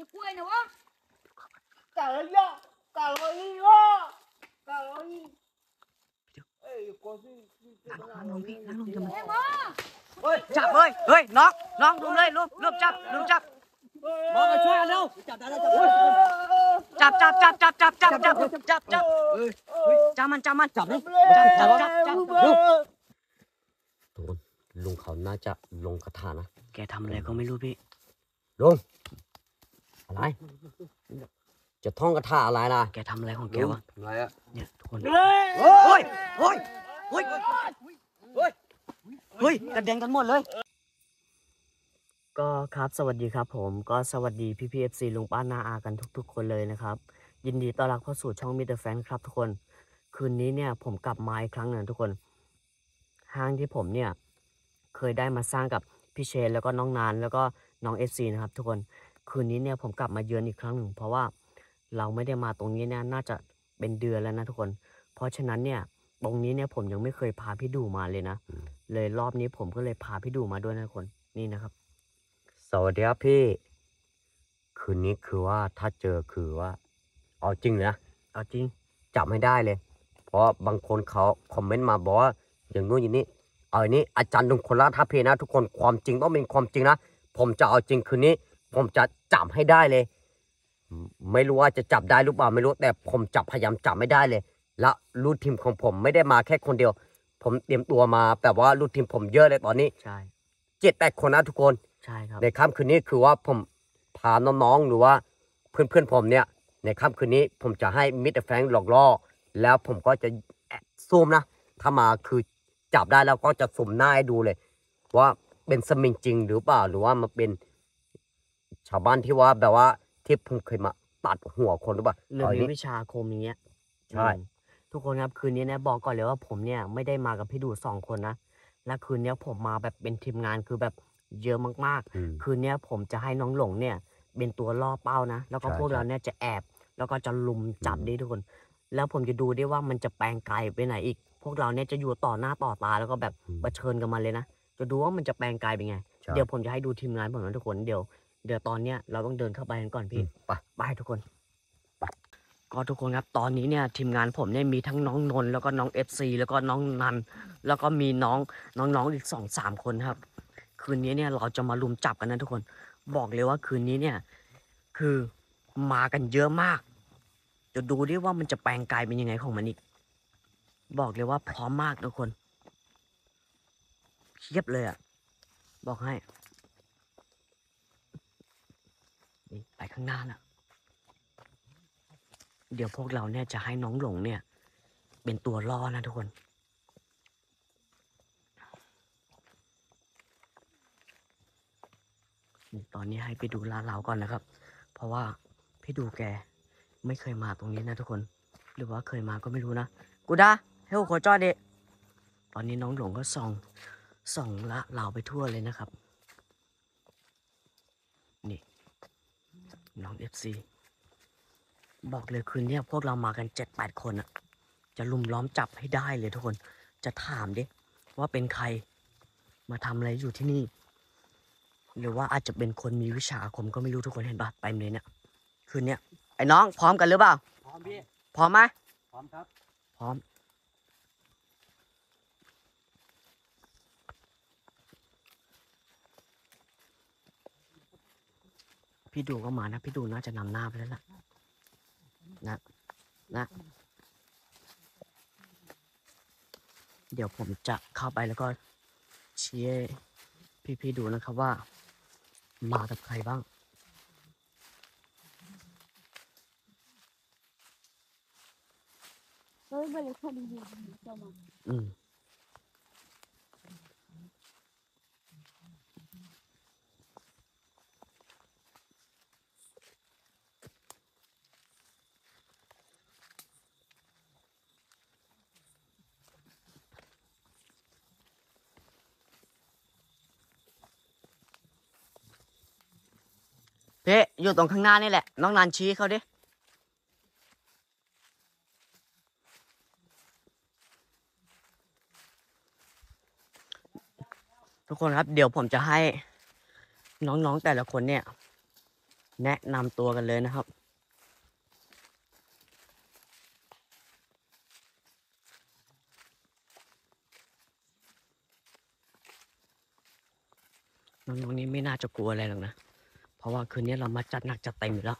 จะกล้วยนะวะกะเลยอ่ะกะเลยอ่ะกะเลยเอ้ยกูสินั่งลงพี่นั่งลงจะมาเฮ้ยหมอเฮ้ยจับเฮ้ยน้องลุมเลยลุมจับหมอมาช่วยเร็วจับได้แล้วจับมันจับดิจับลุงเขาน่าจะลงคาถานะแกทำอะไรก็ไม่รู้พี่ลุงอะไรจะท่องคาถาอะไรล่ะแกทำอะไรของแกวะอะไรอะเนี่ยทุกคนเฮ้ยเฮ้ยกระเด็นกันหมดเลยก็ครับสวัสดีครับผมก็สวัสดีพี่ๆ FC ลุงป้านาอากันทุกๆคนเลยนะครับยินดีต้อนรับเข้าสู่ช่องมิสเตอร์แฟนครับทุกคนคืนนี้เนี่ยผมกลับมาอีกครั้งหนึ่งทุกคนห้างที่ผมเนี่ยเคยได้มาสร้างกับพี่เชนแล้วก็น้องนานแล้วก็น้อง FC นะครับทุกคนคืนนี้เนี่ยผมกลับมาเยือนอีกครั้งหนึ่งเพราะว่าเราไม่ได้มาตรงนี้เนี่ยน่าจะเป็นเดือนแล้วนะทุกคนเพราะฉะนั้นเนี่ยตรงนี้เนี่ยผมยังไม่เคยพาพี่ดูมาเลยนะเลยรอบนี้ผมก็เลยพาพี่ดูมาด้วยนะทุกคนนี่นะครับสวัสดีครับพี่คืนนี้คือว่าถ้าเจอคือว่าเอาจริงเลยนะเอาจริงจับไม่ได้เลยเพราะบางคนเขาคอมเมนต์มาบอกว่าอย่างนู้นอย่างนี้เอาอันนี้อาจารย์ลุงคนละทัพเพนะทุกคนความจริงต้องเป็นความจริงนะผมจะเอาจริงคืนนี้ผมจะจับให้ได้เลยไม่รู้ว่าจะจับได้หรือเปล่าไม่รู้แต่ผมจับพยายามจับไม่ได้เลยและลูกทีมของผมไม่ได้มาแค่คนเดียวผมเตรียมตัวมาแบบว่าลูกทีมผมเยอะเลยตอนนี้ใช่ 7-8 คนนะทุกคนใช่ครับในค่ำคืนนี้คือว่าผมพาน้องๆหรือว่าเพื่อนๆผมเนี่ยในค่ำคืนนี้ผมจะให้มิสเตอร์แฟรงค์หลอกล่อแล้วผมก็จะซูมนะถ้ามาคือจับได้แล้วก็จะสุ่มหน้าให้ดูเลยว่าเป็นสมิงจริงหรือเปล่าหรือว่ามันเป็นชาวบ้านที่ว่าแบบว่าที่ผมเคยมาตัดหัวคนหรือเปล่าเรื่องนี้วิชาอาคมอย่างเงี้ยใช่ทุกคนครับคืนนี้นะบอกก่อนเลยว่าผมเนี่ยไม่ได้มากับพี่ดู2 คนนะและคืนนี้ผมมาแบบเป็นทีมงานคือแบบเยอะมากๆคืนนี้ผมจะให้น้องหลงเนี่ยเป็นตัวล่อเป้านะแล้วก็พวกเราเนี่ยจะแอบแล้วก็จะลุมจับดิทุกคนแล้วผมจะดูได้ว่ามันจะแปลงกายไปไหนอีกพวกเราเนี่ยจะอยู่ต่อหน้าต่อตาแล้วก็แบบเผชิญกันมาเลยนะจะดูว่ามันจะแปลงกายเป็นไงเดี๋ยวผมจะให้ดูทีมงานผมนะทุกคนเดี๋ยวตอนเนี้ยเราต้องเดินเข้าไปกันก่อนพี่ไปทุกคนก็ทุกคนครับตอนนี้เนี่ยทีมงานผมเนี่ยมีทั้งน้องนนท์แล้วก็น้อง FC แล้วก็น้องนันแล้วก็มีน้องอีก2-3 คนครับคืนนี้เนี่ยเราจะมาลุมจับกันนะทุกคนบอกเลยว่าคืนนี้เนี่ยคือมากันเยอะมากจะดูดิว่ามันจะแปลงกายเป็นยังไงของมันอีกบอกเลยว่าพร้อมมากทุกคนเทียบเลยอ่ะบอกให้นี่ไปข้างหน้าแล้วเดี๋ยวพวกเราเนี่ยจะให้น้องหลงเนี่ยเป็นตัวล่อนะทุกคนตอนนี้ให้ไปดูลาดเราก่อนนะครับเพราะว่าพี่ดูแกไม่เคยมาตรงนี้นะทุกคนหรือว่าเคยมาก็ไม่รู้นะกูดาเฮ้ยโคจอเดะตอนนี้น้องหลงก็ส่องละเราไปทั่วเลยนะครับนี่น้อง FC บอกเลยคืนนี้พวกเรามากัน7-8 คนอะจะลุมล้อมจับให้ได้เลยทุกคนจะถามดิว่าเป็นใครมาทำอะไรอยู่ที่นี่หรือว่าอาจจะเป็นคนมีวิชาอาคมก็ไม่รู้ทุกคนเห็นปะไปเลยเนี่ยคืนนี้ไอ้น้องพร้อมกันหรือเปล่าพร้อมพี่พร้อมไหมพร้อมครับพร้อมพี่ดูก็มานะพี่ดูน่าจะนำหน้าไปแล้วล่ะนะเดี๋ยวผมจะเข้าไปแล้วก็ชี้ให้พี่ดูนะครับว่ามากับใครบ้างเพ่อยู่ตรงข้างหน้านี่แหละน้องนันชี้เขาดิทุกคนครับเดี๋ยวผมจะให้น้องๆแต่ละคนเนี่ยแนะนำตัวกันเลยนะครับน้องๆนี้ไม่น่าจะกลัวอะไรหรอกนะเพราะว่าคืนนี้เรามาจัดหนักจัดเต็มอยู่แล้ว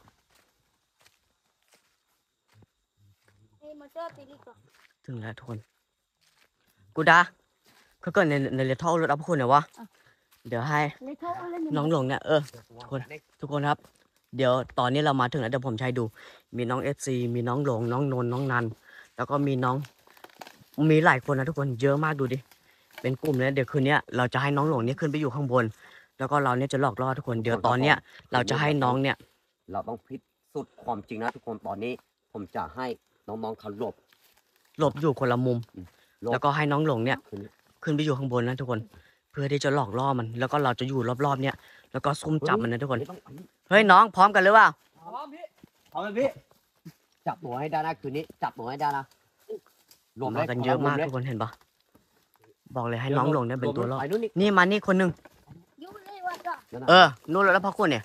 ถึงแล้วทุกคนกูดาเขาเกิดในเลทอลรถอัพคุณเนี่ยวะเดี๋ยวให้น้องหลงเนี่ยทุกคนครับ เดี๋ยวตอนนี้เรามาถึงแล้วเดี๋ยวผมใช้ดู มีน้องFCมีน้องหลงน้องนนท์น้องนันแล้วก็มีน้องมีหลายคนนะทุกคนเยอะมากดูดิเป็นกลุ่มเลยเดี๋ยวคืนนี้เราจะให้น้องหลงเนี่ยขึ้นไปอยู่ข้างบน แล้วก็เราเนี่ยจะหลอกล่อทุกคนเดี๋ยวตอนเนี้ยเราจะให้น้องเนี่ยเราต้องพิสูจน์ความจริงนะทุกคนตอนนี้ผมจะให้น้องๆเขาหลบอยู่คนละมุมหลบแล้วก็ให้น้องหลงเนี่ยคืนนี้ขึ้นไปอยู่ข้างบนนะทุกคน เพื่อที่จะหลอกล่อมัน แล้วก็เราจะอยู่รอบๆเนี่ยแล้วก็ซุ่มจับมันนะทุกคนไม่ต้องไปเฮ้ยน้องพร้อมกันหรือเปล่าพร้อมพี่เอาเลยพี่จับหัวให้ได้นะคืนนี้จับหัวให้ได้นะรวมมาเลยกันเยอะมากรวทุกคนเห็นปะบอกเลยให้น้องหลงเนี่ยเป็นตัวล่อไปนู่นนี่นี่มานี่คนหนึงยุ่งเลยว่ะจ้ะนั่นน่ะนู่นแล้วพ่อคุณเนี่ย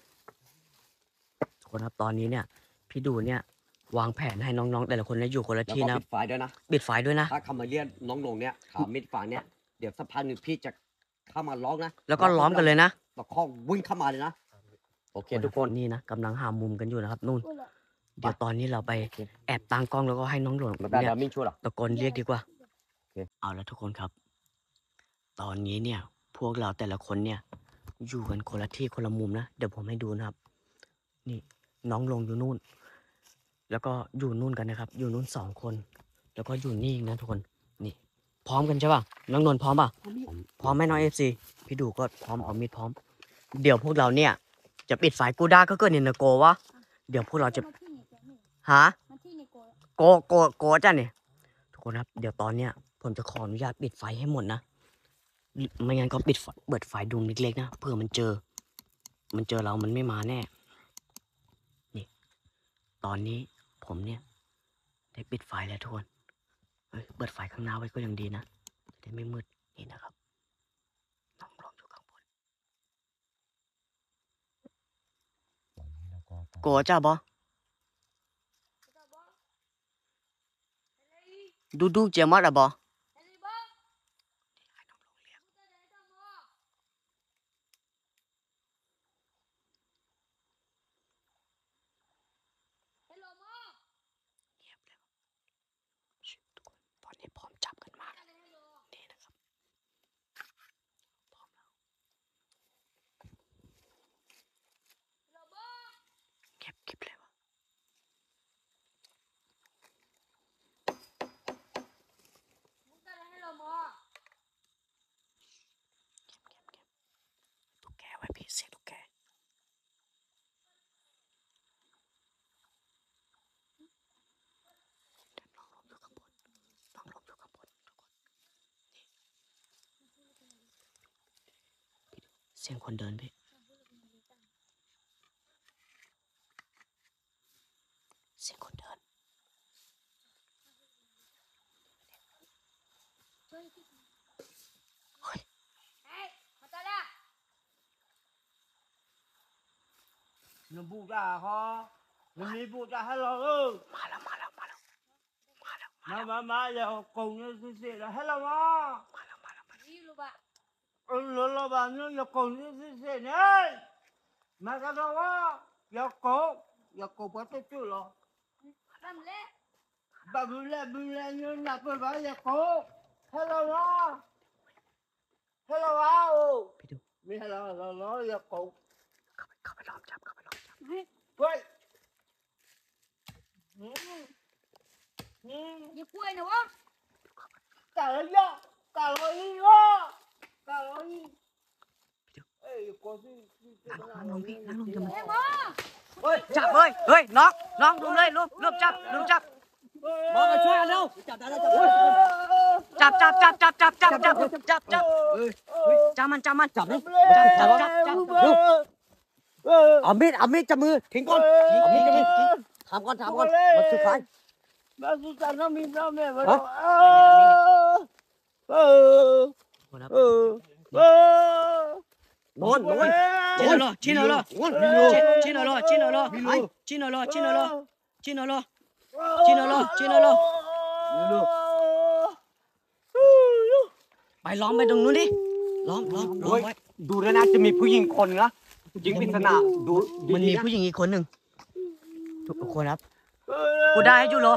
ทุกคนครับตอนนี้เนี่ยพี่ดูเนี่ยวางแผนให้น้องๆแต่ละคนเนี่ยอยู่คนละแล้วที่ก็นะปิดไฟด้วยนะปิดไฟด้วยนะถ้าเขามาเรียกน้องลงเนี่ยขามิดฝั่งเนี่ยเดี๋ยวสักพักหนึ่งพี่จะเข้ามาล็อกนะแล้วก็ล้อมกันเลยนะตะคอกวิ่งเข้ามาเลยนะโอเคทุกคนนี่นะกำลังหามุมกันอยู่นะครับนู่นพูดเลยเดี๋ยวตอนนี้เราไปแอบตั้งกล้องแล้วก็ให้น้องหลงไม่ได้เนี่ยเราไม่ช่วยหรอกตะโกนเรียกดีกว่าโอเคเอาละทุกคนครับ ตอนนี้เนี่ย พวกเราแต่ละคนเนี่ย อยู่กันคนละที่คนละมุมนะ เดี๋ยวผมให้ดูนะครับ นี่น้องลงอยู่นู่น แล้วก็อยู่นู่นกันนะครับ อยู่นู่น2 คน แล้วก็อยู่นี่อีกนะทุกคน นี่ พร้อมกันใช่ป่ะ น้องนนท์พร้อมป่ะ พร้อมไหมน้องFC พี่ดูก็พร้อมเอามีดพร้อม เดี๋ยวพวกเราเนี่ย จะปิดไฟกูด้าก็เกิดในโกวะ เดี๋ยวพวกเราจะมาที่นี่แกนี่หามาที่นี่โกยโกจ้ะเนี่ยทุกคนครับเดี๋ยวตอนเนี้ยผมจะขออนุญาตปิดไฟให้หมดนะไม่งั้นก็เปิดไฟดวงเล็กๆนะเผื่อมันเจอเรามันไม่มาแน่นี่ตอนนี้ผมเนี่ยได้ปิดไฟแล้วทุกคนเปิดไฟข้างหน้าไว้ก็ยังดีนะจะได้ไม่มืดนี่นะครับน้องลองอยู่ข้างบนโกจ้าบอดูเจมัดอะบอ ทุกคนตอนนี้พร้อมจับกันมากนี่นะครับพร้อมแล้วเก็บเลยวะตุ๊กแกไว้พี่เสียงตุ๊กแกน้องลงอยู่ข้างบนทุกคนนี่เสียงคนเดินพี่เสียงคนเดินเฮ้ยมาตาละ nó bu ra ho nó đi bu ra hello ư มาแล้ว má giờ cùng nó xí là hello má นี่รู้ป่ะ lo bà nó cùng nó xí nè má cái đó á giờ cổ bắt tôi chưa lo ทำเละ bà bự lên nó nạp vào bà giờ cổ hello má hello má ô พี่ดู mi hello nó giờ cổ เข้าไปล้อมจับ quay อย่ากล้วยนะวะ cả lo cả lo đi lo cả lo đi ê có gì นั่งลงพี่นั่งลงอย่าเฮ้มายหมอจับเฮ้ยน้องรุมเลยรุมจับมองมาช่วยกันเร็วจับได้แล้วจับจับมันจับเลยจับเอามีดจับมือทิ้งก่อนเอามีดจับมือทิ้งถามก่อนมันสุดท้าย bà su tan nó mi nó mẹ mà Hả? นอนนอน Chinolo, Chinolo, นอน Chinolo, Chinolo, Chinolo, Chinolo, Chinolo, Chinolo, Chinolo. ไปล้อมไปตรงนู้นดิล้อมไว้ดูแล้วนะจะมีผู้หญิงคนนะยิงปริศนาดูมันมีผู้หญิงอีกคนหนึ่งทุกคนครับกูได้ให้จูโร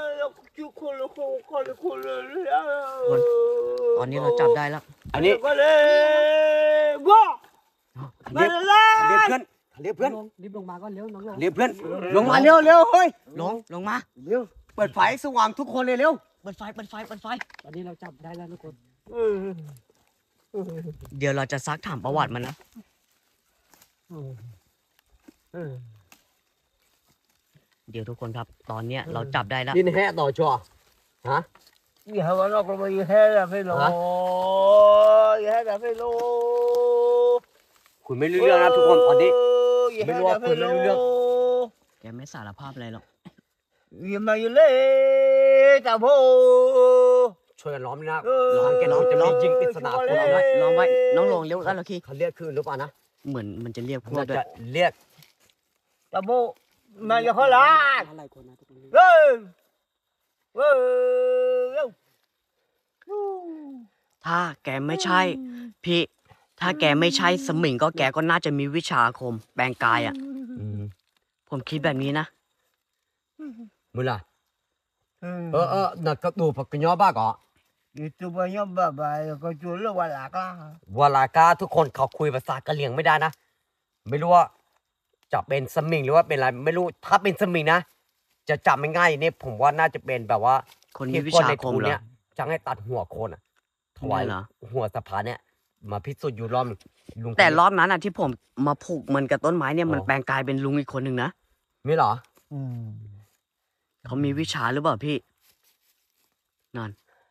ตอนนี้เราจับได้แล้วอันนี้ก็เลยว่าเรียกเพื่อนเรียกเพื่อนรีบลงมาก็เร็วน้องลงเรียกเพื่อนลงมาเร็วเร็วเฮ้ยลงมาเร็วเปิดไฟสว่างทุกคนเลยเร็วเปิดไฟตอนนี้เราจับได้แล้วทุกคนเออเดี๋ยวเราจะซักถามประวัติมันนะเดี๋ยวทุกคนครับ ตอนเนี้ยเราจับได้แล้วดินแห่ต่อชัวฮะอย่าว่าเราก็ไม่แห่ละไม่รู้อย่าแห่ละไม่รู้คุณไม่รู้เรื่องนะทุกคนตอนนี้ ไม่รู้ว่าคุณไม่รู้เรื่องแกไม่สารภาพอะไรหรอกอย่ามาอยู่เลยตาโบช่วยกันล้อมนะล้อมแกน้องจะมียิงปริศนาคนเอาไว้ลองไว้น้องลงเร็วแล้วคีเขาเรียกคือหรือเปล่านะเหมือนมันจะเรียกพวกน่าด้วยจะเรียกตาโบมาอย่าขอลาหลายคนนะทุกคนเฮ้ยเฮ้ยถ้าแกไม่ใช่พี่ถ้าแกไม่ใช่สมิงก็แกก็น่าจะมีวิชาอาคมแปลงกายอ่ะ ผมคิดแบบนี้นะมือละน่ะก็ดูพักกันย่อบ้าก่อ itu banyak babaiก็จุลวลากะวลากาทุกคนเขาคุยภาษากะเหรี่ยงไม่ได้นะ ไม่รู้ว่าจะเป็นสมิงหรือว่าเป็นอะไรไม่รู้ถ้าเป็นสมิงนะจะจำไม่ง่ายเนี่ยผมว่าน่าจะเป็นแบบว่าคนมีวิชาอาคมเหรอเนี่ยจะให้ตัดหัวโคนอ่ะถวายเหรอหัวสะพานเนี่ยมาพิสูจน์อยู่รอบหนึ่งลุงแต่รอบนั้นอ่ะที่ผมมาผูกมันกับต้นไม้เนี่ยมันอ๋อแปลงกายเป็นลุงอีกคนหนึ่งนะไม่เหรอเขามีวิชาหรือเปล่าพี่นั่น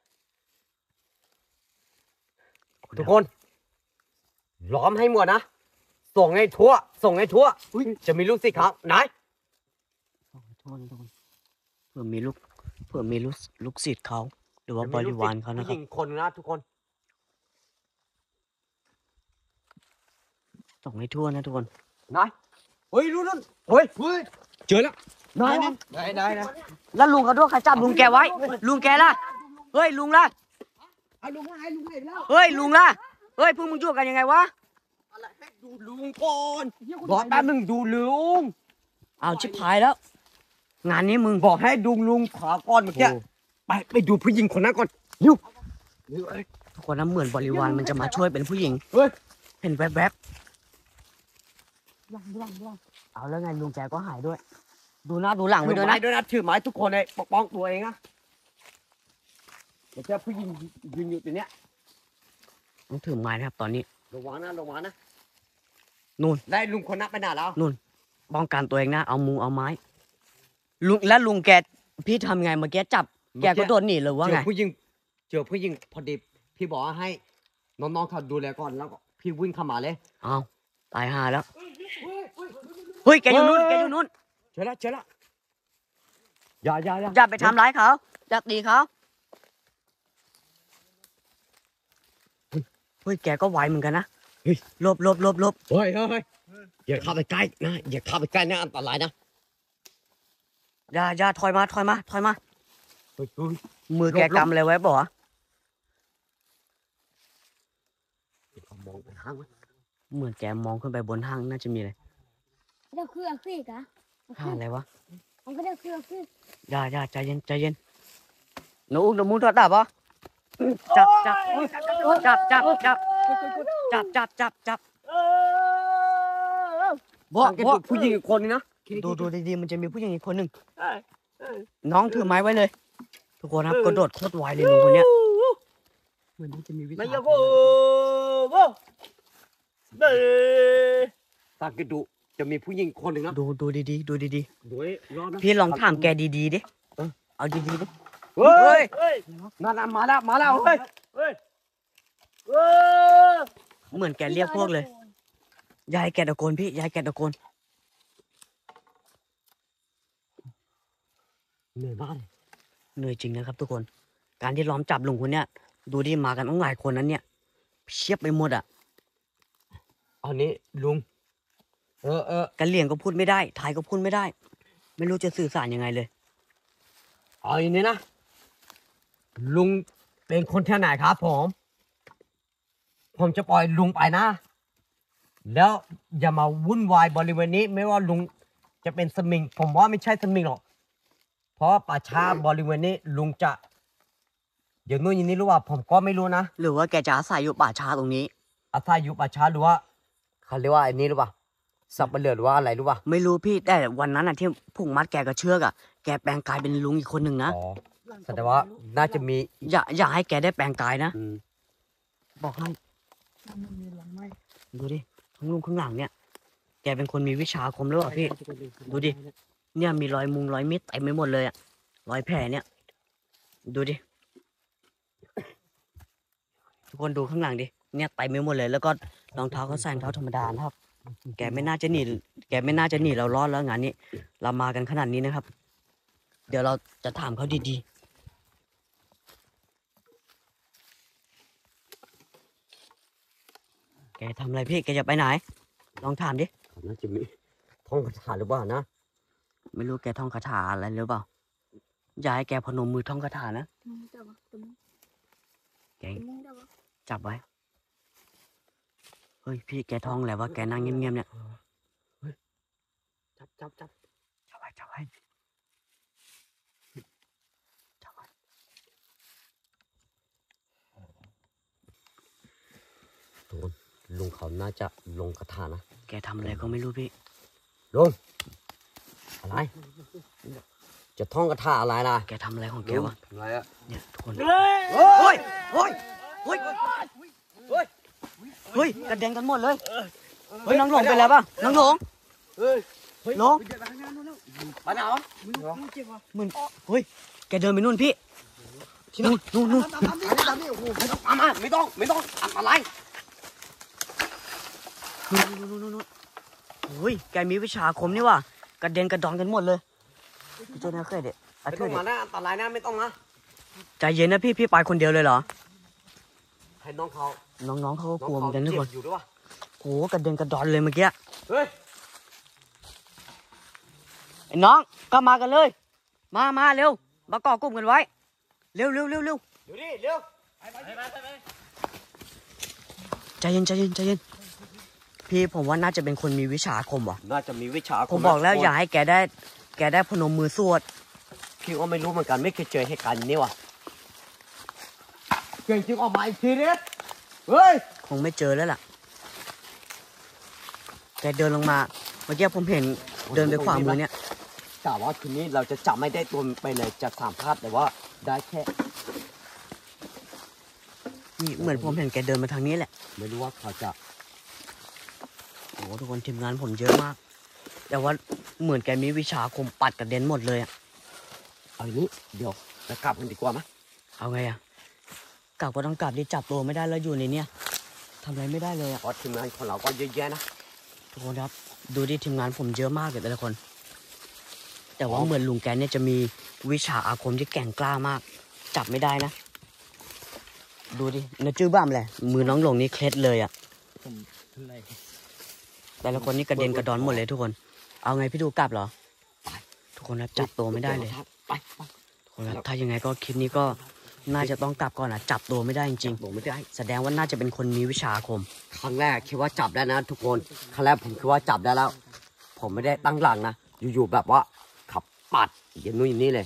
ทุกคนล้อมให้หมดนะส่งให้ทั่วจะมีลูกศิษย์เขาไหนโทษเผื่อมีลูกศิษย์เขาหรือว่าบริวารเขานะคผู้หรับญิงคนนะทุกคนส่งให้ทั่วนะทุกคนไหนเฮ้ยรู้นั่นเฮ้ยเจอแล้วไหนนะแล้วลุงเขาด้วยใครจับลุงแกไว้ ลุงแกล่ะเฮ้ยลุงล่ะลุงให้แล้วเฮ้ยลุงล่ะเฮ้ยพวกมึงอยู่กันยังไงวะดูลุงก่อนบอกแป๊บนึงดูลุงเอาชิบหายแล้ว งานนี้มึงบอกให้ดูลุงขอก่อนเมื่อกี้ไปดูผู้หญิงคนนั้นก่อนเร็วทุกคนนะเหมือนบริวารมันจะมาช่วยเป็นผู้หญิงเฮ้ยเห็นแวบๆเอาแล้วไงลุงแกก็หายด้วย ดูหน้าดูหลังถืไว้อด้วยไม้นะด้วยนะถือไม้ทุกคนเลยปกป้องตัวเองนะเดี๋ยวเจอผู้หญิงยืนอยู่ตรงเนี้ยต้องถือไม้นะครับ ตอนนี้ระวังนะนู่นได้ลุงคนนั้นไปไหนแล้วป้องกันตัวเองนะเอาไม้ลุงแกพี่ทำไงเมื่อกี้จับแกก็โดนหนีหรือว่าเจไงอผู้หญิงพอดีพี่บอกว่าให้น้องๆเขาดูแลก่อนแล้วก็พี่วิ่งเข้ามาเลยเอาตายห่าแล้วเฮ้ยแกอยู่นู่นเจอแล้วอย่าอย่าไปทำร้ายเขาอย่าตีเขาเฮ้ยแกก็ไวเหมือนกันนะหลบเฮ้ยอย่าเข้าไปใกล้นะอย่าเข้าไปใกล้นะอันตรายนะอย่าถอยมาเฮ้ยมือแกกำอะไรไว้บ่เขามองไปข้างไว้เหมือนแกมองขึ้นไปบนห้างน่าจะมีอะไรเดี๋ยวคือฟิกอะห้างอะไรวะมันก็เดี๋ยวคือฟิกอย่าใจเย็นหนูมึงถอดดาบปะจับบ่สังเกตดูผู้หญิงอีกคนนึงนะดูดีๆมันจะมีผู้หญิงอีกคนหนึ่งน้องถือไม้ไว้เลย ทุกคนครับกระโดดโคตรไวเลยลุงคนเนี้ยเหมือนจะมีวิชาไม่ยากโบ้เบ้สังเกตดูจะมีผู้หญิงคนหนึ่งนะดูดีๆดูให้รอบนะพี่ลองถามแกดีๆดิเอาดีๆดิเฮ้ยเฮ้ยนั่นมาแล้วเฮ้ยเฮ้ยเหมือนแกเรียกพวกเลยยายแกตะโกนพี่ยายแกตะโกนเหนื่อยมากเลยเหนื่อยจริงนะครับทุกคน การที่ล้อมจับลุงคนเนี้ยดูดิมากันตั้งหลายคนนั้นเนี่ยเพียบไปหมดอ่ะอันนี้ลุงกะเหลี่ยงก็พูดไม่ได้ไทยก็พูดไม่ได้ ไม่รู้จะสื่อสารยังไงเลยเอาอย่างนี้นะลุงเป็นคนที่ไหนครับผมจะปล่อยลุงไปนะแล้วอย่ามาวุ่นวายบริเวณนี้ไม่ว่าลุงจะเป็นสมิงผมว่าไม่ใช่สมิงหรอกเพราะป่าช้าบริเวณนี้ลุงจะอย่างนู้นอย่างนี้หรือว่าผมก็ไม่รู้นะหรือว่าแกจะอาศัยอยู่ป่าช้าตรงนี้อาศัยอยู่ป่าช้าหรือว่าเขาเรียกว่าอันนี้หรือเปล่าสับปะเลอหรือว่าอะไรหรือเปล่าไม่รู้พี่แต่วันนั้นที่ผูกมัดแกกับเชือกแกแปลงกายเป็นลุงอีกคนหนึ่งนะอ๋อแสดงว่าน่าจะมีอย่าให้แกได้แปลงกายนะอืมบอกให้มันมีหลังไม้ดูดิข้างลุงข้างหลังเนี่ยแกเป็นคนมีวิชาอาคมหรือเปล่าพี่ ดูดิ เนี่ยมีรอยมุงรอยมีดเต็มไปหมดเลยรอยแผลเนี่ย ดูดิ ทุกคนดูข้างหลังดิ เนี่ยเต็มไปหมดเลย แล้วก็รองเท้าเขาใส่รองเท้าธรรมดานะครับ แกไม่น่าจะหนีเรารอดแล้วงานนี้ เรามากันขนาดนี้นะครับ เดี๋ยวเราจะถามเขาดีๆ แกทำอะไรพี่ แกจะไปไหน ลองถามดิเขาน่าจะมีท่องคาถาหรือเปล่านะไม่รู้แกท่องคาถาอะไรหรือเปล่า อย่าให้แกพนมมือท่องคาถานะจับวะตะมุงแกตะมุงจับวะจับไว้ เฮ้ยพี่แกท่องแหละว่าแกนั่งเงียบๆเนี่ยจับจับไว้จับไว้จับไว้ทุกคนลุงเขาน่าจะลงคาถานะแกทำอะไรก็ไม่รู้พี่ลุงอะไร จะท่องคาถาอะไรนะแกทำอะไรของแกวะอะไรอะเนี่ยทุกคนเฮ้ยเฮ้ยเฮ้ยเฮ้ยเฮ้ยกระเด็นกันหมดเลย เฮ้ยน้องหลงเป็นไรบ้างน้องหลงเฮ้ยหลงไปไหนวะมึงเจ็บวะเหมือนเฮ้ยแกเดินไปนู่นพี่นู่นไม่ต้องอะไรนู่นเฮ้ยแกมีวิชาอาคมนี่ว่ะกระเด็นกระดอนกันหมดเลยพี่เจ้าหน้าเคยเด็ดไม่ต้องมานะอันตรายนะไม่ต้องนะใจเย็นนะพี่ไปคนเดียวเลยเหรอให้น้องเขาน้องเขาก็กลัวเหมือนกันทุกคนเจ็บอยู่ด้วยวะโหกระเด็นกระดอนเลยเมื่อกี้เฮ้ยไอ้น้องก็มากันเลย มาเร็วมาก่อกลุ่มกันไว้เร็วเดี๋ยวดิเร็วใจเย็นพี่ผมว่าน่าจะเป็นคนมีวิชาอาคมว่ะน่าจะมีวิชาผมบอกแล้วอย่าให้แกได้พนมมือสวดพี่ก็ไม่รู้เหมือนกันไม่เคยเจอเหตุการณ์อย่างนี้ว่ะเก่งจริงออกมาอีกทีดิเฮ้ยคงไม่เจอแล้วล่ะแกเดินลงมาเมื่อกี้ผมเห็นเดินไปขวามือเนี่ยกะว่าคืนนี้เราจะจับไม่ได้ตัวไปเลยจะสามภาพแต่ว่าได้แค่นี่เหมือนผมเห็นแกเดินมาทางนี้แหละไม่รู้ว่าเขาจะโอ้โหทุกคนทีมงานผมเยอะมาก แต่ว่าเหมือนแกมีวิชาอาคมปัดกระเด็นหมดเลยอะเอาอย่างนี้เดี๋ยวจะกลับกันดีกว่าไหมเอาไงอะกลับก็ต้องกลับดิจับตัวไม่ได้แล้วอยู่ในเนี้ยทำอะไรไม่ได้เลยอะเพราะทีมงานของเราก็เยอะแยะนะทุกคนครับดูดิทีมงานผมเยอะมากเลยแต่ละคน แต่ว่าเหมือนลุงแกเนี่ยจะมีวิชาอาคมที่แกร่งกล้ามาก จับไม่ได้นะ ดูดินะจื้อบ้ามแหละมือน้องหลงนี่เคล็ดเลยอะแต่ละคนนี่กระเด็นกระดอนหมดเลยทุกคน เอาไงพี่ดูกลับเหรอทุกคนครับจับตัวไม่ได้เลยไปทุกคนครับถ้ายังไงก็คลิปนี้ก็น่าจะต้องกลับก่อนอะจับตัวไม่ได้จริงผมไม่ได้ๆแสดงว่าน่าจะเป็นคนมีวิชาอาคมครั้งแรกคิดว่าจับได้นะทุกคนครั้งแรกผมคิดว่าจับได้แล้ว ผมไม่ได้ตั้งหลังนะอยู่ๆแบบว่าขับปัดอย่างนู้นอย่างนี้เลย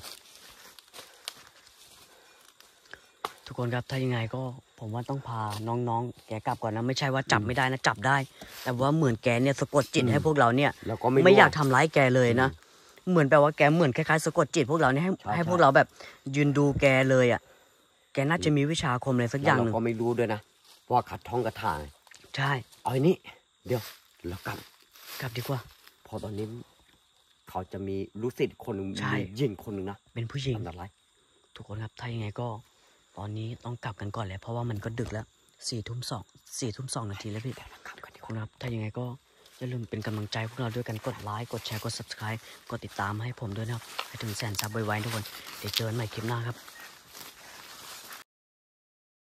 ทุกคนครับถ้ายังไงก็ผมว่าต้องพาน้องๆแกกลับก่อนนะไม่ใช่ว่าจับไม่ได้นะจับได้ แต่ว่าเหมือนแกเนี่ยสะกดจิตให้พวกเราเนี่ยแล้วก็ไม่รู้ไม่อยากทำร้ายแกเลยนะเหมือนแปลว่าแกเหมือนคล้ายๆสะกดจิตพวกเราเนี่ยให้พวกเราแบบยืนดูแกเลยอ่ะแกน่าจะมีวิชาอาคมอะไรสักอย่างหนึ่งเราก็ไม่รู้ด้วยนะว่าขัดท้องกระถางใช่เอาอันนี้เดี๋ยวเรากลับกลับดีกว่าพอตอนนี้เขาจะมีลูกศิษย์คนหนึ่งใช่มียิงคนหนึ่งนะเป็นผู้หญิงอันตรายทุกคนครับถ้ายังไงก็ ตอนนี้ต้องกลับกันก่อนเลยเพราะว่ามันก็ดึกแล้ว4 ทุ่ม 2 นาทีแล้วพี่กลับกันดีกคุว่าณครับถ้ายังไงก็อย่าลืมเป็นกำลังใจพวกเราด้วยกันกดไลค์กดแชร์กด subscribe กดติดตามให้ผมด้วยนะครับให้ถึง100,000 ซับไวๆทุกคนเดี๋ยวเจอกันใหม่คลิปหน้าครับ